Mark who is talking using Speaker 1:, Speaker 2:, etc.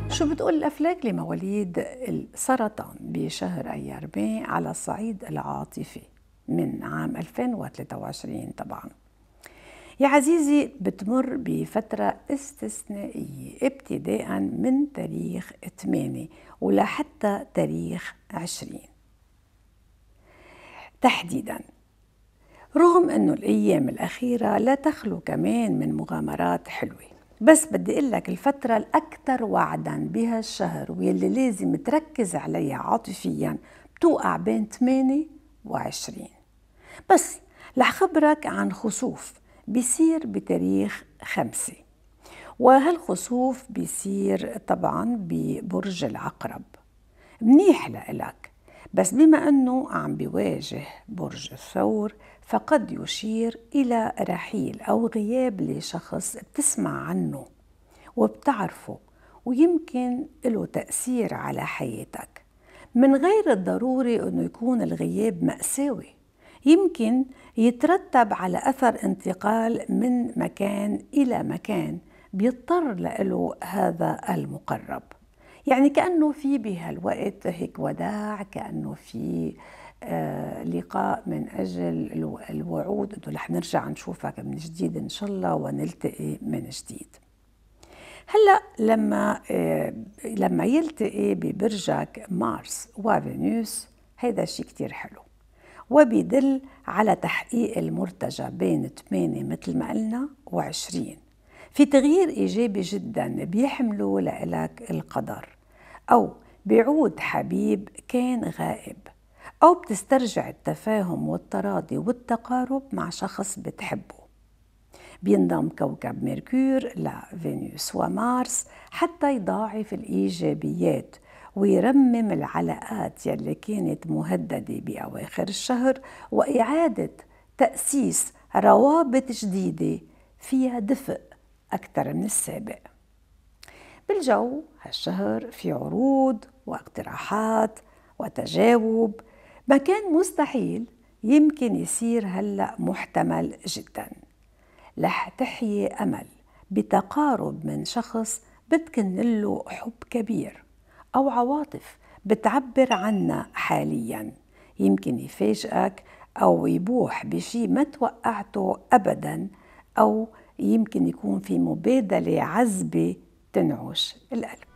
Speaker 1: شو بتقول الأفلاك لمواليد السرطان بشهر أيار ماي على الصعيد العاطفي من عام 2023 طبعا؟ يا عزيزي، بتمر بفترة استثنائية ابتداء من تاريخ 8 ولحتى تاريخ 20 تحديدا، رغم أنه الأيام الأخيرة لا تخلو كمان من مغامرات حلوة. بس بدي أقول لك الفترة الأكثر وعداً بهالشهر واللي لازم تركز عليها عاطفياً بتوقع بين 8 و20. بس رح خبرك عن خسوف بيصير بتاريخ 5، وهالخسوف بيصير طبعاً ببرج العقرب. منيح لإلك، بس بما أنه عم بيواجه برج الثور فقد يشير إلى رحيل أو غياب لشخص بتسمع عنه وبتعرفه ويمكن له تأثير على حياتك، من غير الضروري أنه يكون الغياب مأساوي. يمكن يترتب على أثر انتقال من مكان إلى مكان بيضطر له هذا المقرب، يعني كأنه في بهالوقت هيك وداع، كأنه في لقاء من أجل الوعود أنه رح نرجع نشوفك من جديد إن شاء الله ونلتقي من جديد. هلأ لما يلتقي ببرجك مارس وفينوس، هيدا شيء كتير حلو وبيدل على تحقيق المرتجى بين 8 مثل ما قلنا و20، في تغيير إيجابي جدا بيحملوا لإلك القدر، أو بيعود حبيب كان غائب، أو بتسترجع التفاهم والتراضي والتقارب مع شخص بتحبه. بينضم كوكب ميركور لفينوس ومارس حتى يضاعف الإيجابيات ويرمم العلاقات يلي كانت مهددة بأواخر الشهر، وإعادة تأسيس روابط جديدة فيها دفء أكثر من السابق. بالجو هالشهر في عروض واقتراحات وتجاوب، ما كان مستحيل يمكن يصير هلأ محتمل جدا. رح تحيي أمل بتقارب من شخص بتكن له حب كبير أو عواطف بتعبر عنها حاليا، يمكن يفاجئك أو يبوح بشي ما توقعته أبدا، أو يمكن يكون في مبادلة عذبة تنعش القلب.